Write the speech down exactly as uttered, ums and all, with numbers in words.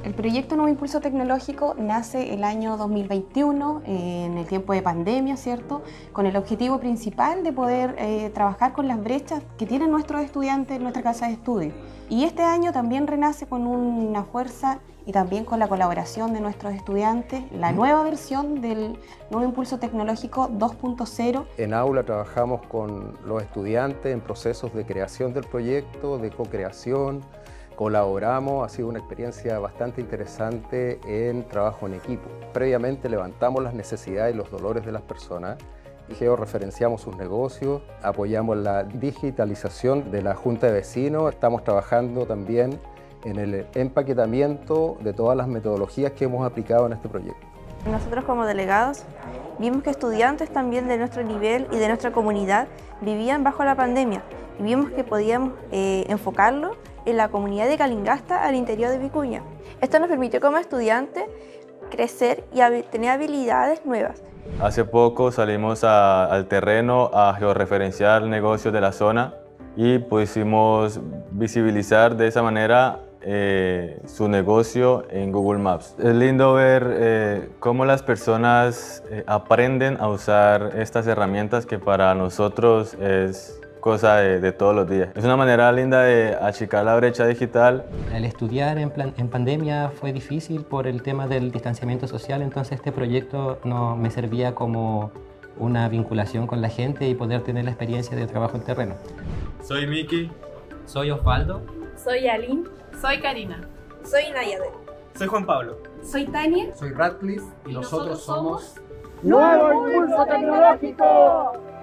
El proyecto Nuevo Impulso Tecnológico nace el año dos mil veintiuno, eh, en el tiempo de pandemia, ¿cierto?, con el objetivo principal de poder eh, trabajar con las brechas que tienen nuestros estudiantes en nuestra casa de estudio. Y este año también renace con una fuerza y también con la colaboración de nuestros estudiantes, la nueva versión del Nuevo Impulso Tecnológico dos punto cero. En aula trabajamos con los estudiantes en procesos de creación del proyecto, de co-creación. Colaboramos, ha sido una experiencia bastante interesante en trabajo en equipo. Previamente levantamos las necesidades y los dolores de las personas, georreferenciamos sus negocios, apoyamos la digitalización de la Junta de Vecinos, estamos trabajando también en el empaquetamiento de todas las metodologías que hemos aplicado en este proyecto. Nosotros como delegados vimos que estudiantes también de nuestro nivel y de nuestra comunidad vivían bajo la pandemia y vimos que podíamos eh, enfocarlo en la comunidad de Calingasta al interior de Vicuña. Esto nos permitió como estudiantes crecer y tener habilidades nuevas. Hace poco salimos a, al terreno a georreferenciar negocios de la zona y pudimos visibilizar de esa manera eh, su negocio en Google Maps. Es lindo ver eh, cómo las personas eh, aprenden a usar estas herramientas que para nosotros es cosa de, de todos los días. Es una manera linda de achicar la brecha digital. El estudiar en, plan, en pandemia fue difícil por el tema del distanciamiento social, entonces este proyecto no, me servía como una vinculación con la gente y poder tener la experiencia de trabajo en terreno. Soy Miki. Soy Osvaldo. Soy Aline. Soy Karina. Soy Nayade. Soy Juan Pablo. Soy Tania. Soy Radcliffe. Y nosotros somos Nuevo Impulso Tecnológico.